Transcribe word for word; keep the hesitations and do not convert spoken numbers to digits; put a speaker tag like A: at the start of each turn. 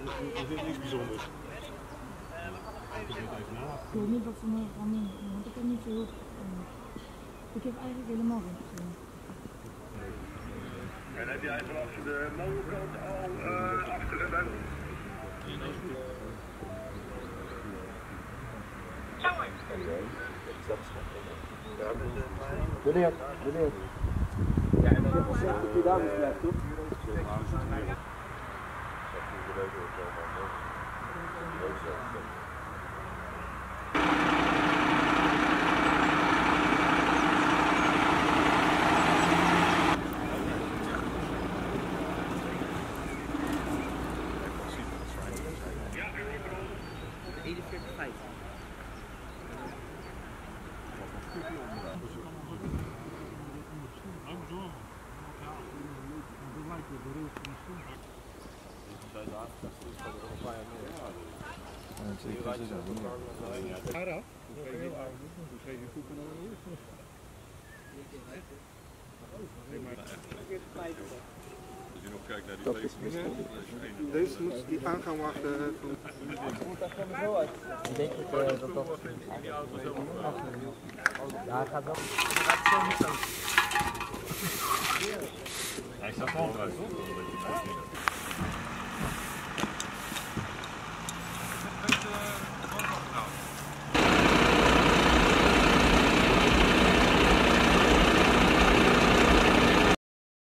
A: Er zit niks bijzonders.
B: Ik weet niet wat ze me gaan doen, want ik heb niet zo heel veel. Ik heb eigenlijk helemaal geen gezien.
C: En heb jij vanaf de motorkant al uh, achter de bel?
D: Meneer, meneer. Ja, en dan heb je gezegd dat je daar moet blijven, toch?
E: eenenveertig vijf.
A: Als je nog kijkt naar die twee.
F: Deze moet die aan gaan wachten.
E: Ik denk dat uh, dat dat... Ja, hij gaat wel...
A: Hij staat gewoon uit, toch?